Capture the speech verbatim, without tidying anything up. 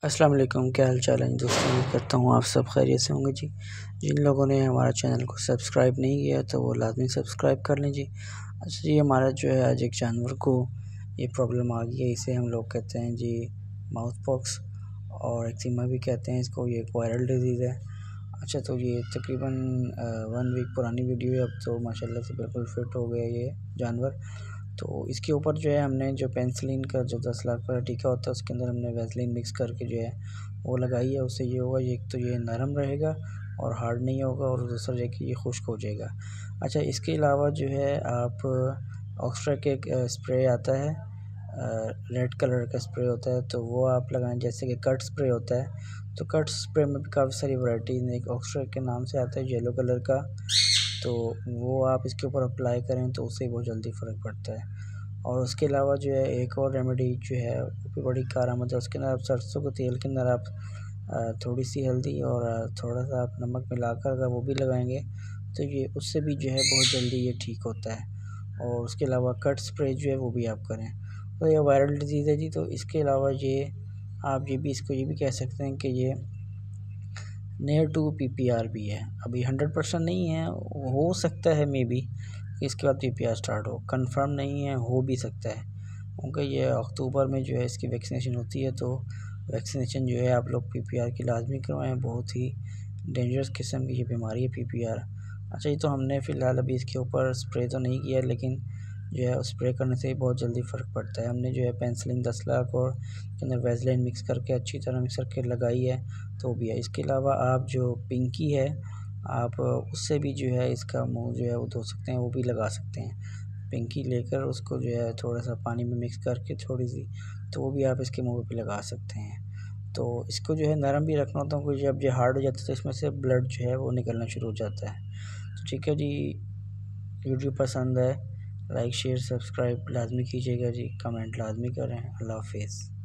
अस्सलाम वालेकुम, क्या हाल चाल है दोस्तों। उम्मीद करता हूँ आप सब खैरियत से होंगे जी। जिन लोगों ने हमारा चैनल को सब्सक्राइब नहीं किया तो वो लाजमी सब्सक्राइब कर लें जी। अच्छा जी, हमारा जो है आज एक जानवर को ये प्रॉब्लम आ गई है, इसे हम लोग कहते हैं जी माउथ पॉक्स और एक्जिमा भी कहते हैं इसको। ये एक वायरल डिजीज़ है। अच्छा, तो ये तकरीबन वन वीक पुरानी वीडियो है, अब तो माशाल्लाह से बिल्कुल फिट हो गया ये जानवर। तो इसके ऊपर जो है हमने जो पेनिसिलिन का जो दस लाख वाला टीका होता है उसके अंदर हमने वैसलीन मिक्स करके जो है वो लगाई है। उससे ये होगा, एक तो ये नरम रहेगा और हार्ड नहीं होगा, और दूसरा है कि ये खुश्क हो जाएगा। अच्छा, इसके अलावा जो है आप ऑक्सट्रा के एक स्प्रे आता है, रेड कलर का स्प्रे होता है, तो वो आप लगाएं। जैसे कि कट स्प्रे होता है, तो कट स्प्रे में भी काफ़ी सारी वैरायटीज़ हैं। एक ऑक्सट्रा के नाम से आता है येलो कलर का, तो वो आप इसके ऊपर अप्लाई करें तो उससे बहुत जल्दी फ़र्क पड़ता है। और उसके अलावा जो है एक और रेमेडी जो है वो भी बड़ी कारआमद है। उसके अंदर आप सरसों के तेल के अंदर आप थोड़ी सी हल्दी और थोड़ा सा आप नमक मिलाकर अगर वो भी लगाएंगे तो ये उससे भी जो है बहुत जल्दी ये ठीक होता है। और उसके अलावा कट स्प्रे जो है वो भी आप करें। तो ये वायरल डिजीज़ है जी। तो इसके अलावा ये आप ये भी इसको ये भी कह सकते हैं कि ये नियर टू पीपीआर भी है। अभी हंड्रेड परसेंट नहीं है, हो सकता है मे बी इसके बाद पीपीआर स्टार्ट हो, कंफर्म नहीं है, हो भी सकता है, क्योंकि ये अक्टूबर में जो है इसकी वैक्सीनेशन होती है। तो वैक्सीनेशन जो है आप लोग पीपीआर की लाजमी करवाएं। बहुत ही डेंजरस किस्म की ये बीमारी है पीपीआर। अच्छा, ये तो हमने फ़िलहाल अभी इसके ऊपर स्प्रे तो नहीं किया, लेकिन जो है स्प्रे करने से ही बहुत जल्दी फ़र्क पड़ता है। हमने जो है पेनिसिलिन दस लाख और के अंदर वैसलीन मिक्स करके अच्छी तरह मिक्स करके लगाई है, तो भी है। इसके अलावा आप जो पिंकी है, आप उससे भी जो है इसका मुंह जो है वो धो सकते हैं, वो भी लगा सकते हैं। पिंकी लेकर उसको जो है थोड़ा सा पानी में मिक्स करके थोड़ी सी, तो वो भी आप इसके मुंह पे लगा सकते हैं। तो इसको जो है नरम भी रखना होता है, क्योंकि जब ये हार्ड हो जाता है तो इसमें से ब्लड जो है वो निकलना शुरू हो जाता है। तो ठीक है जी, वीडियो पसंद है लाइक शेयर सब्सक्राइब लाजमी कीजिएगा जी, कमेंट लाजमी करें। अल्लाह हाफिज़।